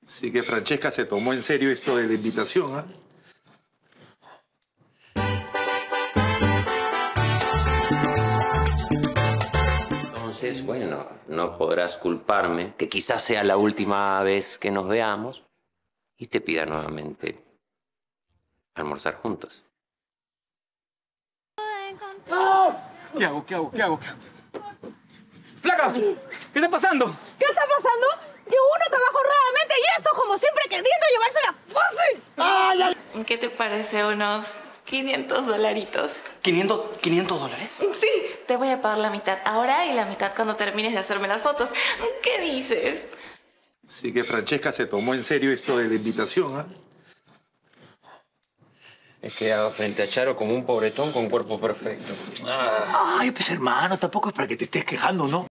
Sí que Francesca se tomó en serio esto de la invitación, ¿ah? Entonces, bueno, no podrás culparme, que quizás sea la última vez que nos veamos y te pida nuevamente almorzar juntos. ¡No! ¿Qué hago? ¡Flaca! ¿Qué está pasando? ¿Qué está pasando? Que uno trabaja honradamente y esto como siempre queriendo llevársela fácil. ¡Ay, ay! ¿Qué te parece unos 500 dolaritos? ¿500 dólares? Sí, te voy a pagar la mitad ahora y la mitad cuando termines de hacerme las fotos. ¿Qué dices? Sí que Francesca se tomó en serio esto de la invitación, ¿ah? Es que hago frente a Charo como un pobretón con cuerpo perfecto. Ay, pues hermano, tampoco es para que te estés quejando, ¿no?